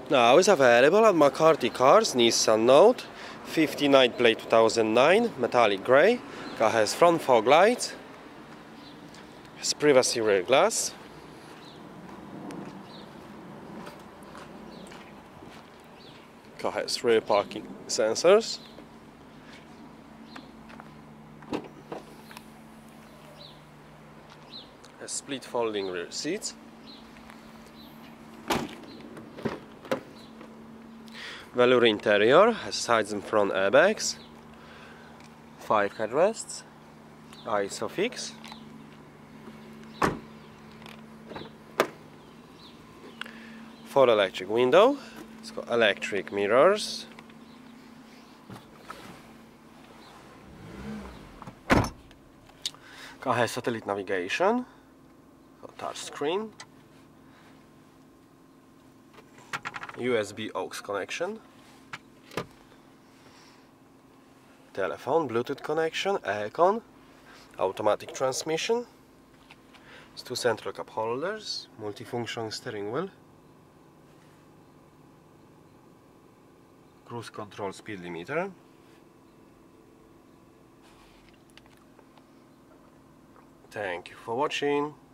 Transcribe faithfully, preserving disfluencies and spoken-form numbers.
Now is available at McCarthy Cars Nissan Note, fifty-nine plate two thousand nine, metallic grey. Car has front fog lights, has privacy rear glass, car has rear parking sensors, has split folding rear seats, velour interior, has sides and front airbags, five headrests, ISOFIX, four electric window, it's got electric mirrors, car has satellite navigation, got touch screen, U S B aux connection, telephone, Bluetooth connection, aircon, automatic transmission, it's two central cup holders, multifunction steering wheel, cruise control, speed limiter. Thank you for watching.